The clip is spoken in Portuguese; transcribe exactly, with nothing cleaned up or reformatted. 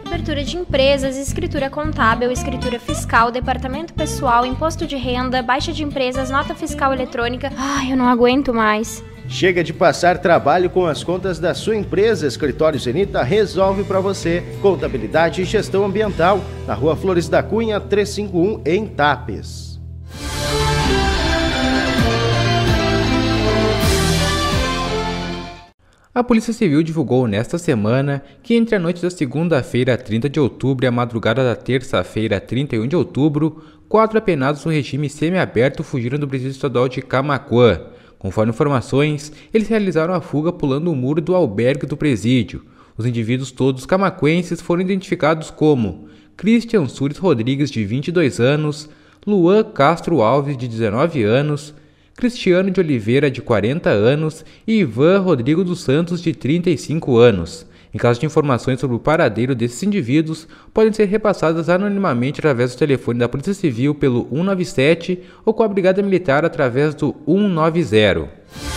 Abertura de empresas, escritura contábil, escritura fiscal, departamento pessoal, imposto de renda, baixa de empresas, nota fiscal eletrônica. Ai, eu não aguento mais. Chega de passar trabalho com as contas da sua empresa. Escritório Zenita resolve para você. Contabilidade e gestão ambiental, na Rua Flores da Cunha, trezentos e cinquenta e um, em Tapes. A Polícia Civil divulgou nesta semana que entre a noite da segunda-feira, trinta de outubro, e a madrugada da terça-feira, trinta e um de outubro, quatro apenados no regime semiaberto fugiram do presídio estadual de Camaquã. Conforme informações, eles realizaram a fuga pulando o muro do albergue do presídio. Os indivíduos todos camaquenses foram identificados como Christian Sures Rodrigues, de vinte e dois anos, Luan Castro Alves, de dezenove anos, Cristiano de Oliveira, de quarenta anos, e Ivan Rodrigo dos Santos, de trinta e cinco anos. Em caso de informações sobre o paradeiro desses indivíduos, podem ser repassadas anonimamente através do telefone da Polícia Civil pelo cento e noventa e sete ou com a Brigada Militar através do cento e noventa.